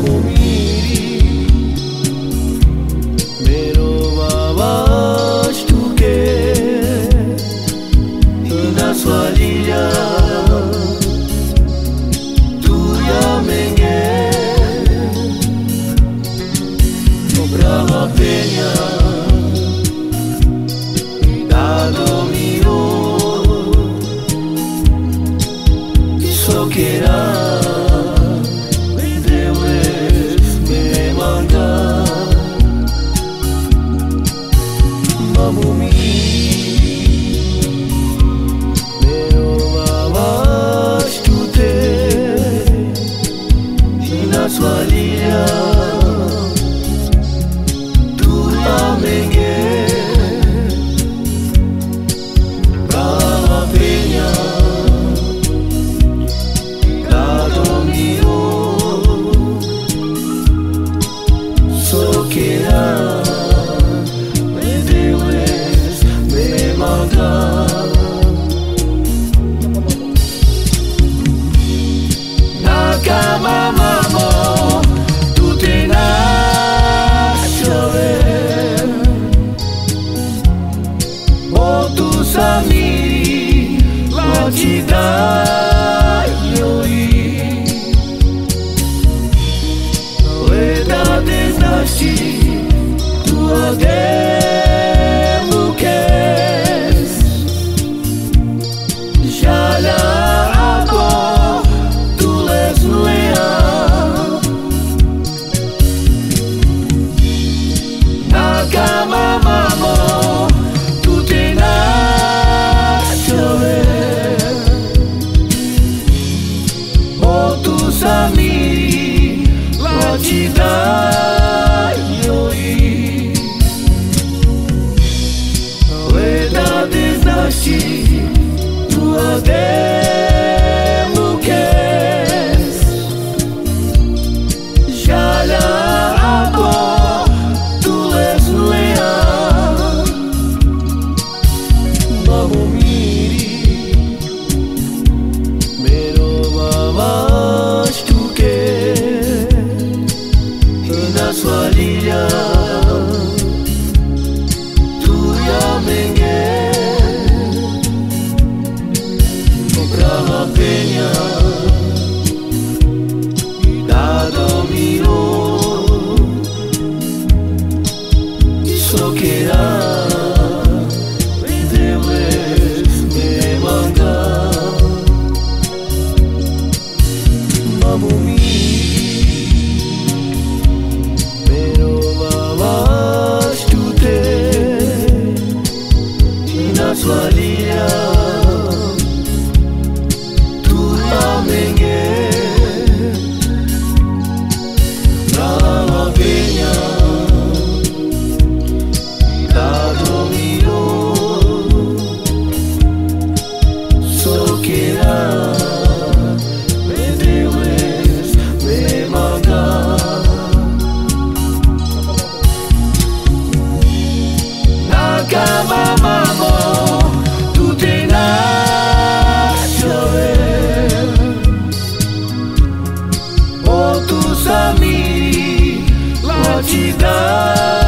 miri मेरो आवाज टुके inaswalia tuyamenge Brava Peña dado mío Soquera Swalia tu amenge Brava Peña dado mío Soquera me debes me manda Nakama mamo Samiri Lachidaioi Verdades nasci tua demuques Jala abo tu les leal Nakama mamo Samiri Lachidaioi Verdades nasci tua demuques Jala abo tu les leal Vamo miri Mero baba Swalia tuyamenge Brava Peña dado mío Soquera me debes me manda Vamo Swalia tuyamenge Brava Peña dado mío Soquera me debes me manda Nakama mamo Samiri Lachidaioi